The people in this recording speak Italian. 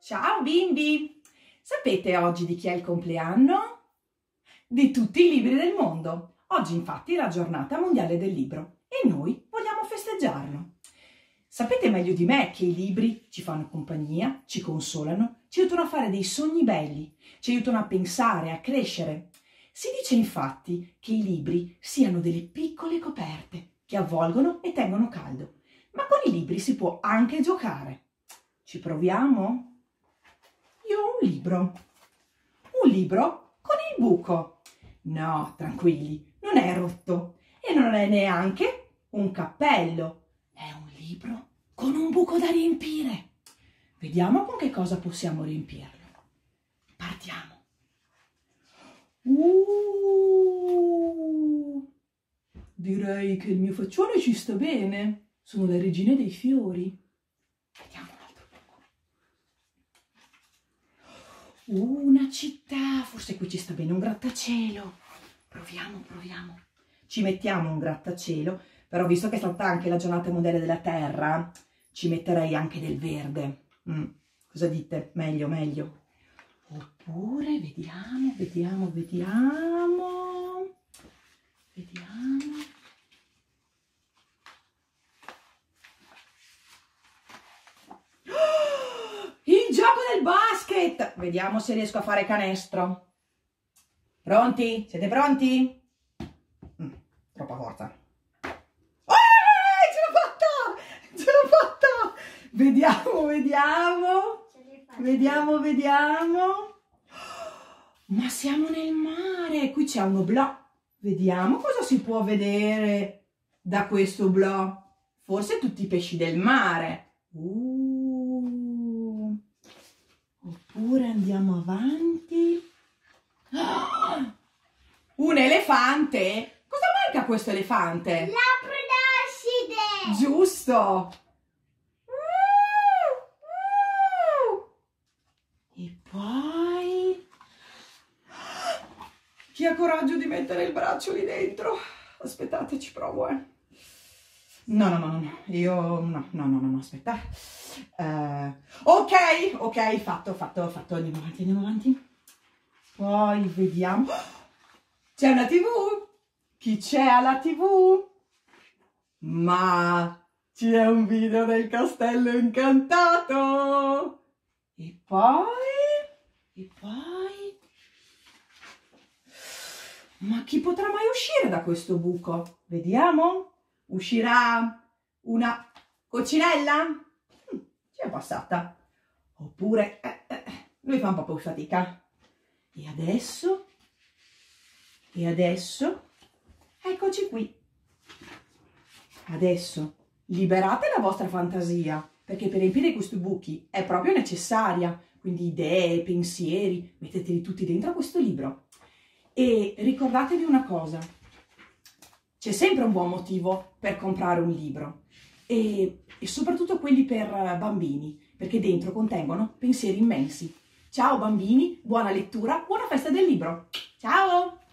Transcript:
Ciao bimbi! Sapete oggi di chi è il compleanno? Di tutti i libri del mondo. Oggi infatti è la giornata mondiale del libro e noi vogliamo festeggiarlo. Sapete meglio di me che i libri ci fanno compagnia, ci consolano, ci aiutano a fare dei sogni belli, ci aiutano a pensare, a crescere. Si dice infatti che i libri siano delle piccole coperte che avvolgono e tengono caldo, ma con i libri si può anche giocare. Ci proviamo? Io ho un libro con il buco. No, tranquilli, non è rotto e non è neanche un cappello. È un libro con un buco da riempire. Vediamo con che cosa possiamo riempirlo. Partiamo. Direi che il mio faccione ci sta bene. Sono le regine dei fiori. Vediamo un altro buco. Una città. Forse qui ci sta bene un grattacielo. Proviamo. Ci mettiamo un grattacielo, però visto che è stata anche la giornata mondiale della terra, ci metterei anche del verde. Cosa dite? Meglio. Oppure, vediamo. Il gioco del basket! Vediamo se riesco a fare canestro. Pronti? Siete pronti? Troppa forza. Ce l'ho fatta! Vediamo. Ma siamo nel mare. Qui c'è uno oblò. Vediamo cosa si può vedere da questo oblò. Forse tutti i pesci del mare. Oppure andiamo avanti. Un elefante? Cosa manca questo elefante? La Prodaside! Giusto! E poi... Chi ha coraggio di mettere il braccio lì dentro? Aspettate, ci provo, No, io... No, aspetta. Ok, fatto. Andiamo avanti. Poi vediamo. C'è una TV? Chi c'è alla TV? Ma c'è un video del castello incantato. E poi... Ma chi potrà mai uscire da questo buco? Vediamo. Uscirà una coccinella? Ci è passata. Oppure... lui fa un po' più fatica. E adesso, eccoci qui. Adesso liberate la vostra fantasia, perché per riempire questi buchi è proprio necessaria. Quindi idee, pensieri, metteteli tutti dentro a questo libro. E ricordatevi una cosa, c'è sempre un buon motivo per comprare un libro. E soprattutto quelli per bambini, perché dentro contengono pensieri immensi. Ciao bambini, buona lettura, buona festa del libro. Ciao!